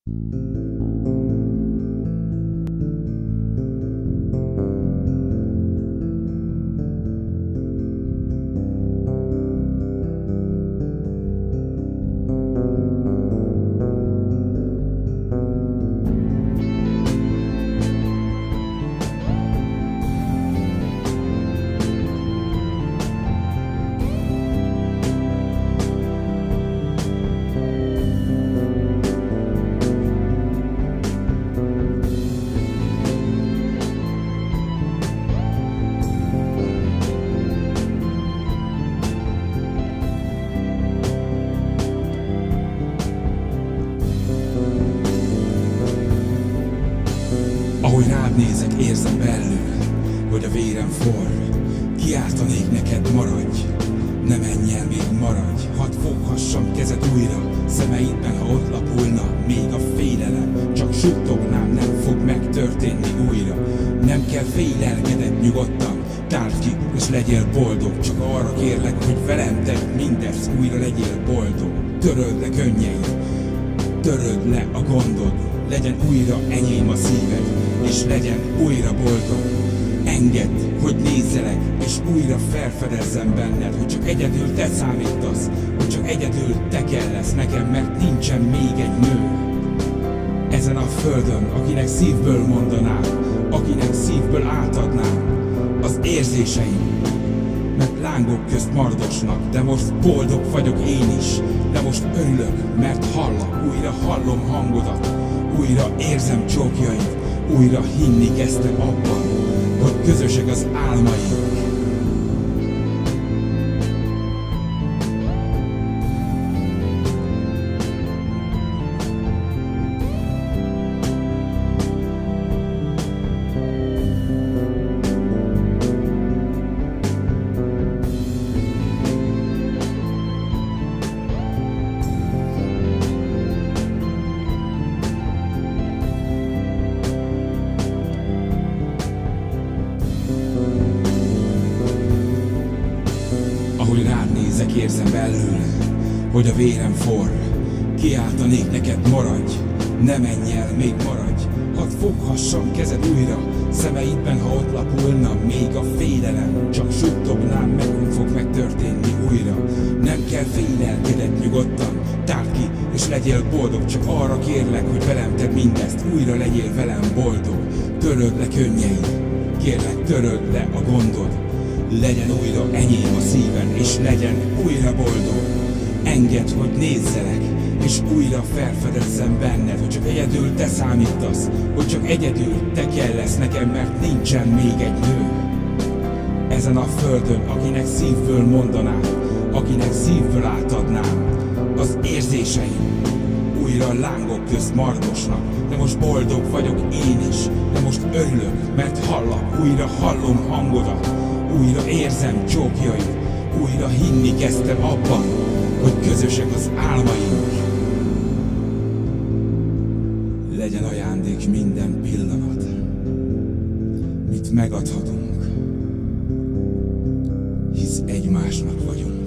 Ahogy rád nézek, érzem belül, hogy a vérem forr. Kiáltanék neked, maradj, ne menj el, még maradj. Hadd foghassam kezed újra, szemeidben, ha ott lapulna még a félelem. Csak suttognám, nem fog megtörténni újra. Nem kell félelkedett, nyugodtan tárd ki, és legyél boldog. Csak arra kérlek, hogy velem tedd mindezt, újra legyél boldog. Töröld le könnyeid, töröld le a gondod, legyen újra enyém a szíved, és legyen újra boldog. Engedd, hogy nézzelek, és újra felfedezzem benned, hogy csak egyedül te számítasz, hogy csak egyedül te kell lesz nekem, mert nincsen még egy nő ezen a földön, akinek szívből mondanám, akinek szívből átadnám az érzéseim. Mert lángok közt mardosnak, de most boldog vagyok én is, de most örülök, mert hallak, újra hallom hangodat, újra érzem csókjaid, újra hinni kezdtem abban, hogy közösek az álmaink. Ahogy rád nézek, érzem belül, hogy a vérem forr. Kiáltanék neked, maradj, ne menj el, még maradj. Hadd foghassam kezed újra, szemeidben, ha ott lapulna még a félelem. Csak suttognám, meg nem fog megtörténni újra. Nem kell félelkedett, nyugodtan tárd ki, és legyél boldog. Csak arra kérlek, hogy velem tedd mindezt, újra legyél velem boldog. Töröld le könnyeid, kérlek, töröld le a gondod, legyen újra enyém a szíved, és legyen újra boldog. Engedd, hogy nézzelek, és újra felfedezzem benned, hogy csak egyedül te számítasz, hogy csak egyedül te kell lesz nekem, mert nincsen még egy nő ezen a földön, akinek szívből mondanám, akinek szívből átadnám az érzéseim. Újra lángok közt mardosnak, de most boldog vagyok én is, de most örülök, mert hallak, újra hallom hangodat, újra érzem csókjaid, újra hinni kezdtem abban, hogy közösek az álmaink. Legyen ajándék minden pillanat, mit megadhatunk, hisz egymásnak vagyunk.